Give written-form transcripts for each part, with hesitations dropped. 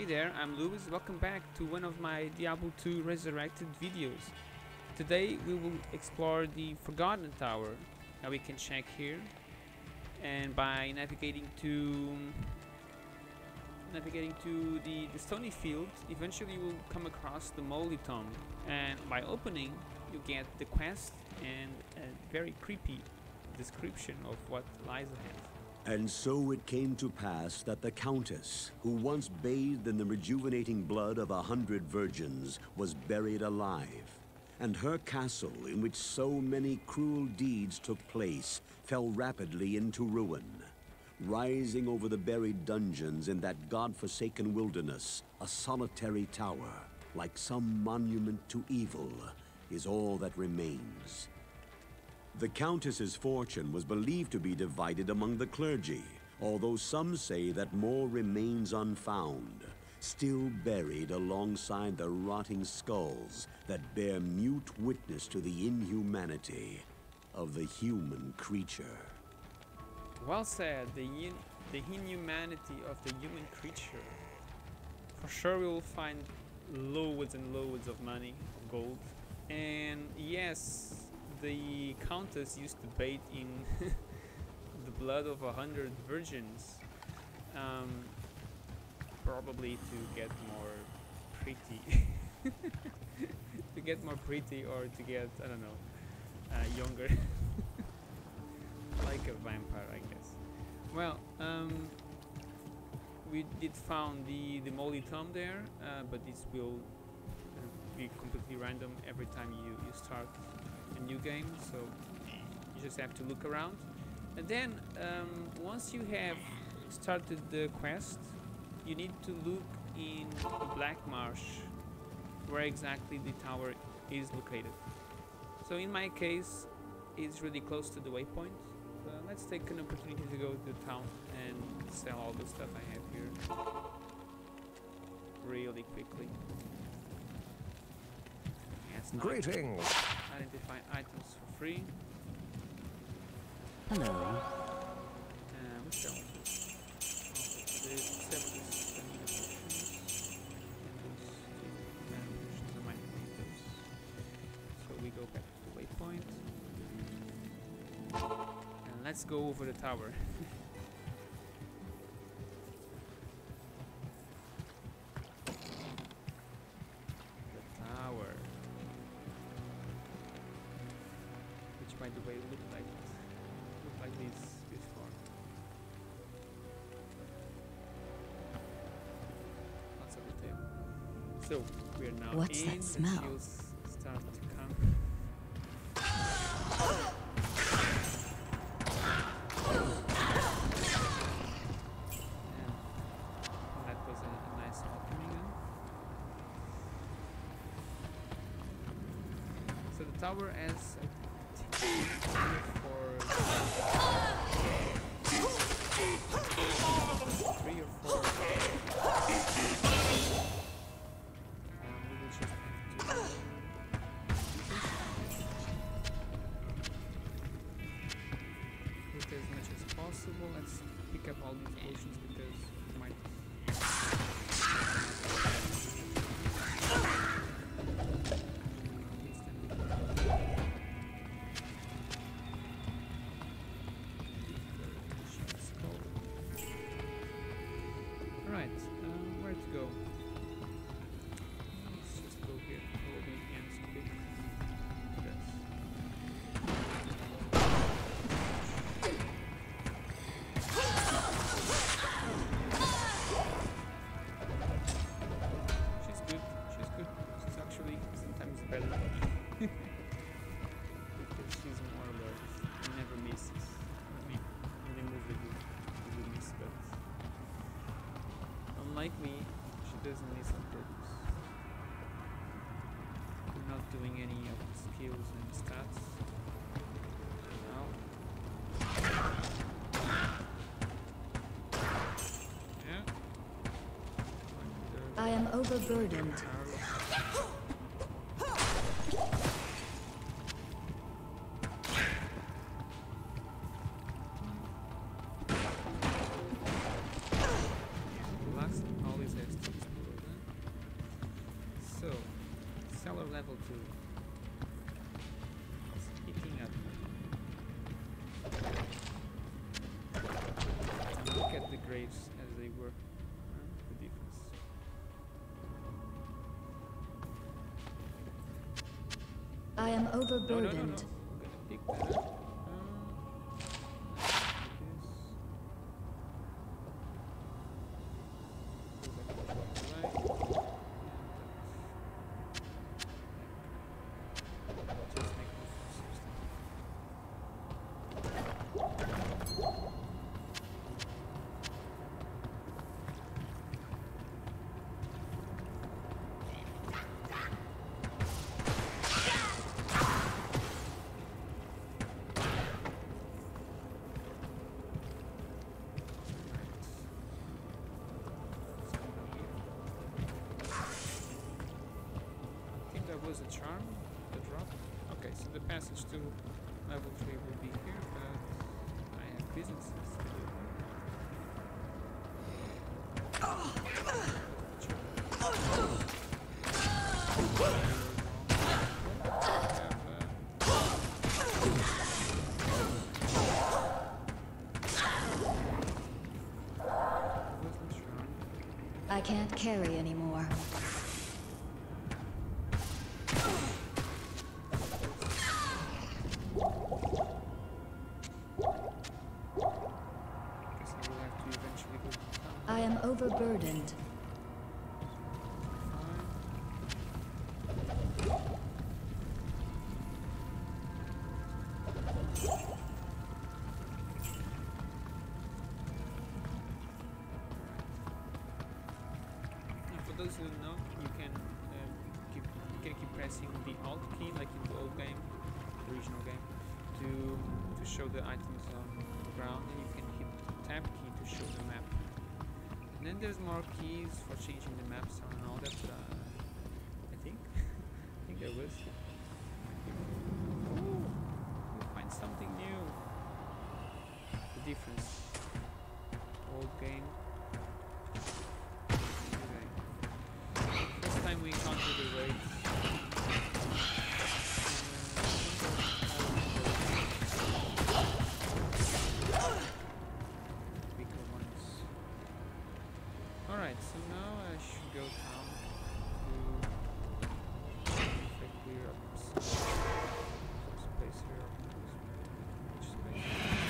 Hey there, I'm Lewis. Welcome back to one of my Diablo 2 Resurrected videos. Today we will explore the Forgotten Tower. Now we can check here, and by navigating to the stony field, eventually you will come across the Moly Tomb, and by opening you get the quest and a very creepy description of what lies ahead. And so it came to pass that the Countess, who once bathed in the rejuvenating blood of 100 virgins, was buried alive. And her castle, in which so many cruel deeds took place, fell rapidly into ruin. Rising over the buried dungeons in that god-forsaken wilderness, a solitary tower, like some monument to evil, is all that remains. The Countess's fortune was believed to be divided among the clergy, although some say that more remains unfound, still buried alongside the rotting skulls that bear mute witness to the inhumanity of the human creature. Well said, the inhumanity of the human creature. For sure we will find loads and loads of money, gold, and yes, the Countess used to bathe in the blood of 100 virgins, probably to get more pretty, to get more pretty, or to get, I don't know, younger, like a vampire, I guess. Well, we did found the Moly Tomb there, but this will be completely random every time you start a new game, so you just have to look around. And then once you have started the quest, you need to look in the Black Marsh where exactly the tower is located. So in my case it's really close to the waypoint. Let's take an opportunity to go to the town and sell all the stuff I have here really quickly. Greetings! Identify items for free. Hello. What shall we do? Accept this and those I might need those. So we go back to the waypoint. And let's go over the tower. The tower. Which, by the way, looked like this before. Lots of the table. So we are now What's in. that smell? The shields start to come. And that was a nice alchemy gun. So the tower has three or four. We will just have to put as much as possible. Let's pick up all these potions because it might. Right, where to go? Let's just go here. Probably ends quick. She's good. She's good. She's actually sometimes better because she's more alert and never misses. I mean, in the movie you do miss, but unlike me, she doesn't miss on purpose. We're not doing any of the skills and stats. Now. Yeah. I am overburdened. Relax, always has to power level 2. It's heating up. Look at the graves as they were. The difference. I am overburdened. No. I'm gonna pick that up. Was a charm, the drop. Okay, so the passage to level 3 will be here, but I have businesses to do. I can't carry anymore. I am overburdened. For those who don't know, you can keep pressing the Alt key, like in the old game, the original game, to show the items on the ground, and you can hit the Tab key to show the map. And then there's more keys for changing the maps and all that, but I think there was. Ooh, we find something new. The difference. Old game. New game. First time we encountered the raids. Alright, so now I should go down to clear up some space here. Which space?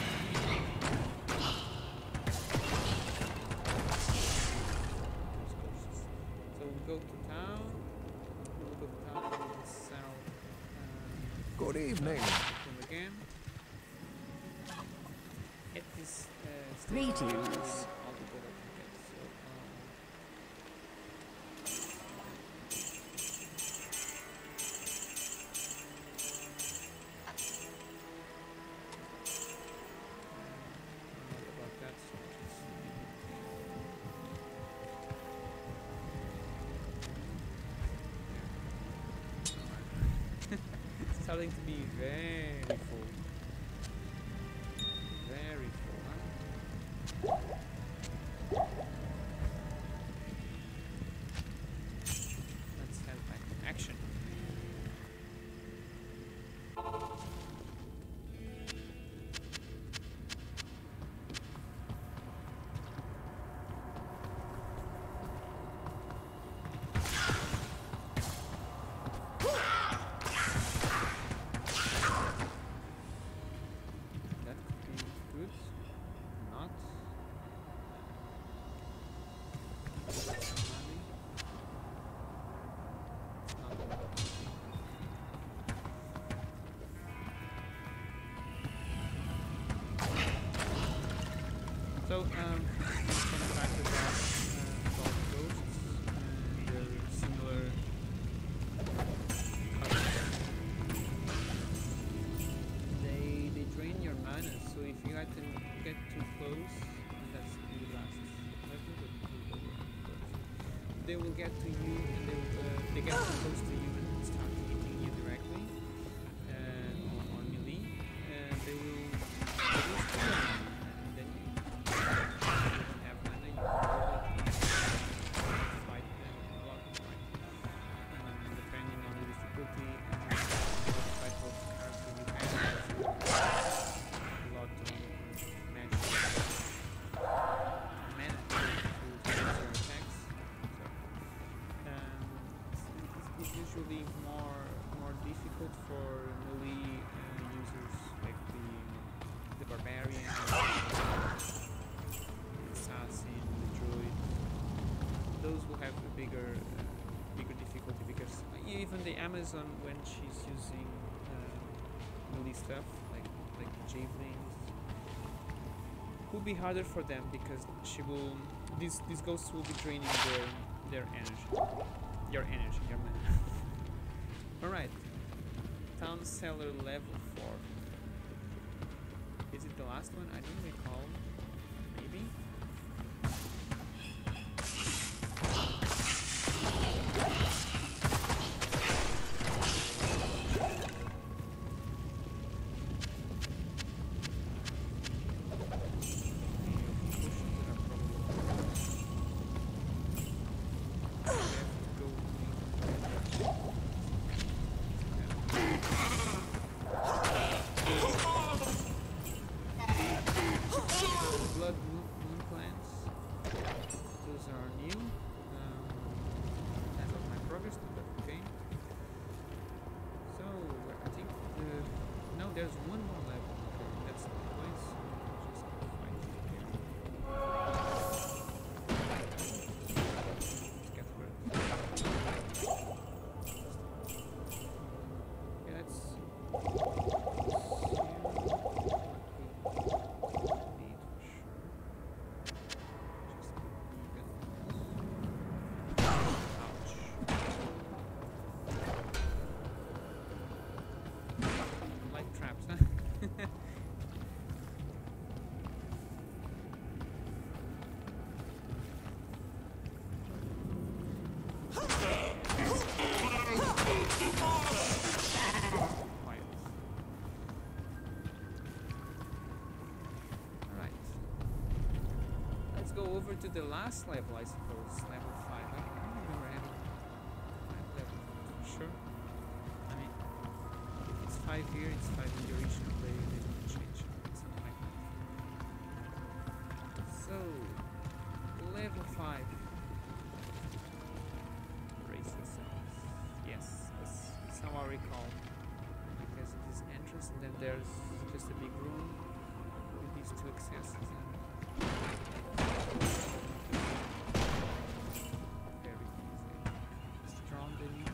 So we'll go to town. We'll go to town and we'll sell. Good evening. Again. At this Greetings. Starting to be very full. Very full, huh? Let's head back to action. So, some factors are called ghosts, and they're similar colors. They drain your mana, so if you get too close, and that's the last level, they will get to you, and they get too close to you and start hitting you directly, on melee, and they will steal. usually more difficult for melee users like the barbarian, the assassin, the druid. Those will have a bigger difficulty because even the Amazon, when she's using melee stuff like javelins, will be harder for them because she will these ghosts will be draining their energy, your mana. All right, town cellar level 4. Is it the last one? I don't recall. Maybe. There's one more level. Okay, that's the place. Just fight here. Let's get rid of this. Yeah, that's over to the last level, I suppose. Level 5. I don't remember having 5 levels for sure. I mean, if it's 5 here, it's 5 in the original play, they don't change something like that. So, level 5. Race yourselves. Yes, that's how I recall. Because it is entrance, and then there's just a big room with these 2 accesses. Very easy. Strong than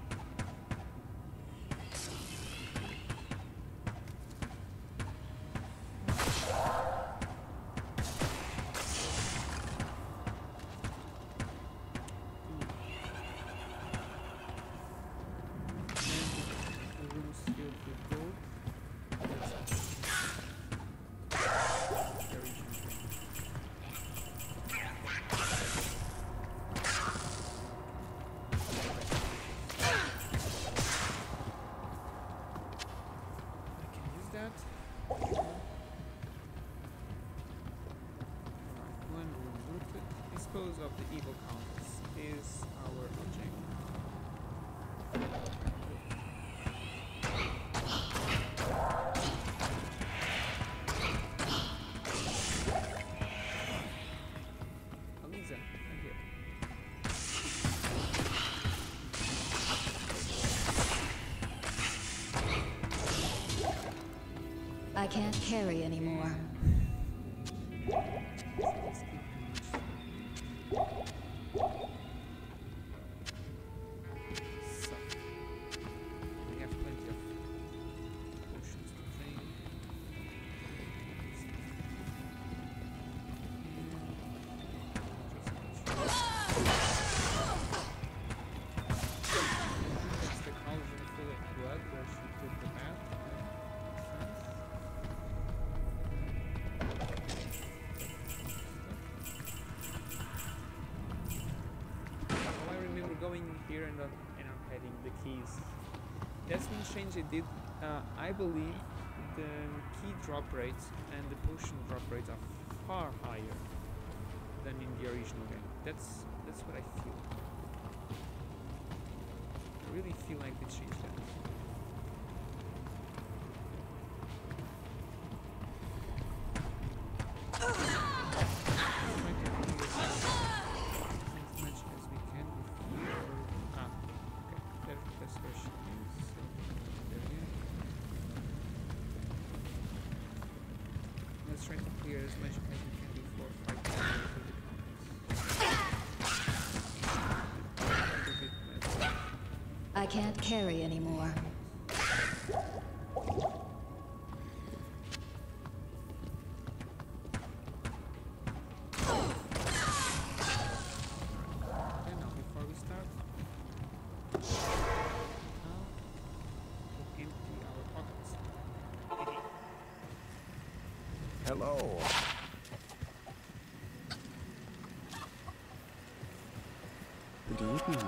the room's filled with gold. Dispose of the evil Countess is our objective. Aliza, I'm here. I can't carry anymore. Here and I'm heading the keys. That's one change they did. I believe the key drop rates and the potion drop rates are far higher than in the original game. That's what I feel. I really feel like they changed that. clear as much as you can before fighting the Countess. I can't carry anymore. Hello. Good evening.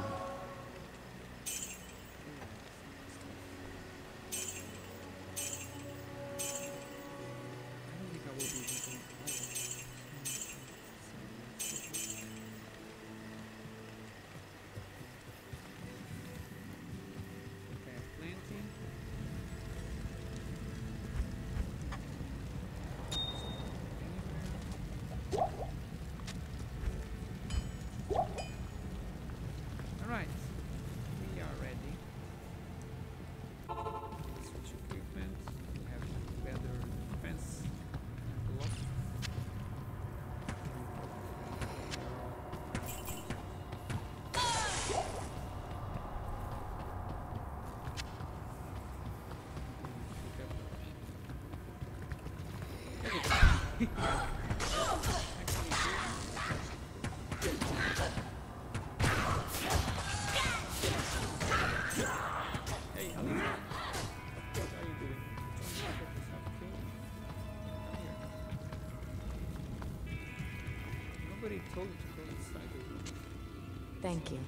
Nobody told you to go inside the room. Thank you.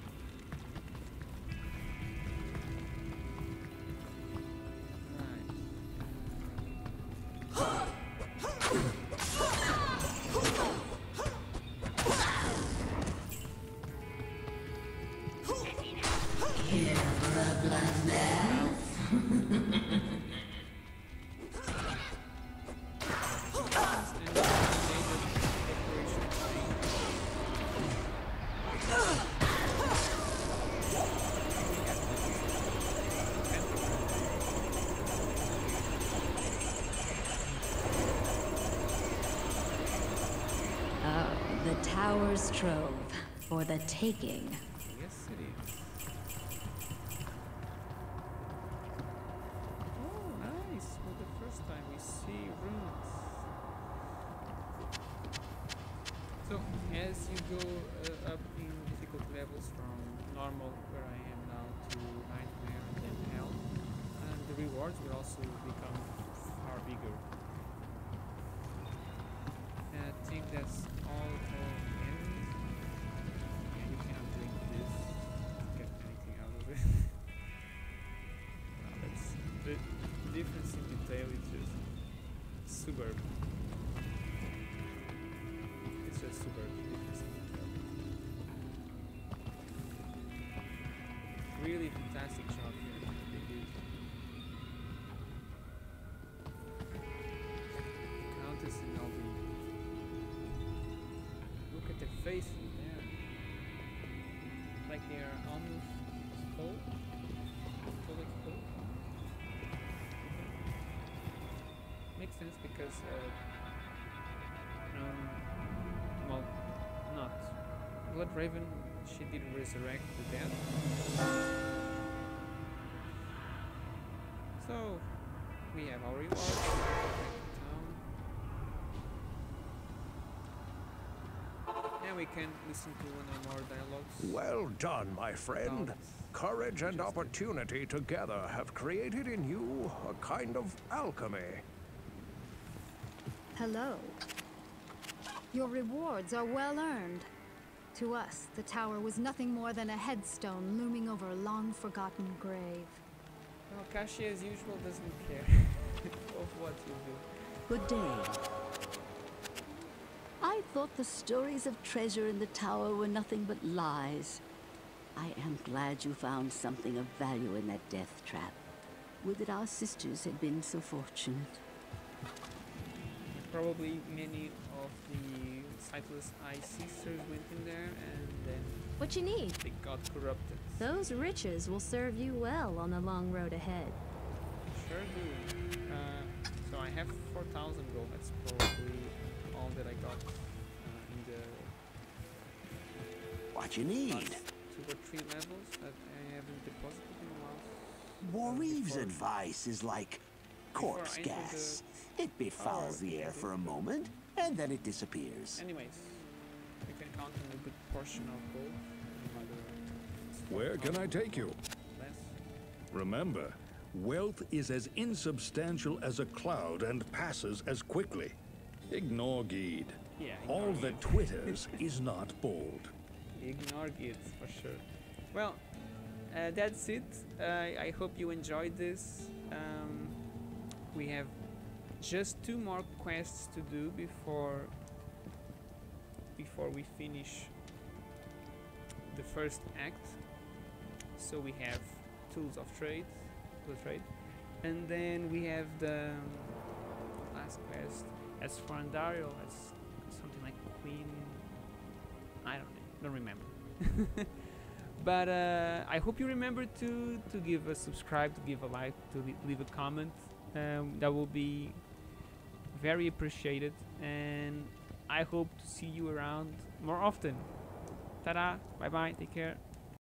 The tower's trove for the taking. Yes, it is. Oh, nice! For the first time, we see runes. So, as you go up in difficult levels from normal, where I am now, to nightmare and then hell, the rewards will also become far bigger. And I think that's all enemies. Yeah, you cannot drink this to get anything out of it. That's the difference in detail is just superb. It's just superb, the difference in detail. Really fantastic job here. They did. Countess and all the the face in there. Like they are almost full. Fully full. Makes sense because well, not Blood Raven, she did resurrect the dead. So we have our rewards. We can listen to one or more dialogues. Well done, my friend. Courage and opportunity together have created in you a kind of alchemy. Hello. Your rewards are well earned. To us, the tower was nothing more than a headstone looming over a long-forgotten grave. Well, Kashi, as usual, doesn't care of what you do. Good day. I thought the stories of treasure in the tower were nothing but lies. I am glad you found something of value in that death trap. Would that our sisters had been so fortunate. Probably many of the sightless eye sisters went in there and then what you need? They got corrupted. Those riches will serve you well on the long road ahead. Sure do. So I have 4,000 gold. That's probably that I got in the What you need? last 2 or 3 levels that I haven't deposited in a while. Warreeve's before- advice is like before corpse I enter gas. It befouls the air for a moment, and then it disappears. Anyways, you can count on a good portion of gold. No matter it's Where can I take you? less. Remember, wealth is as insubstantial as a cloud and passes as quickly. Ignore Geed. Yeah, All ignore that Gid. twitters is not bold. Ignore it for sure. Well, that's it. I hope you enjoyed this. We have just 2 more quests to do before we finish the first act. So we have tools of trade, and then we have the last quest. As for Andario, as something like Queen. I don't remember. But I hope you remember to give a subscribe, to give a like, to leave a comment. That will be very appreciated, and I hope to see you around more often. Ta-da! Bye bye. Take care.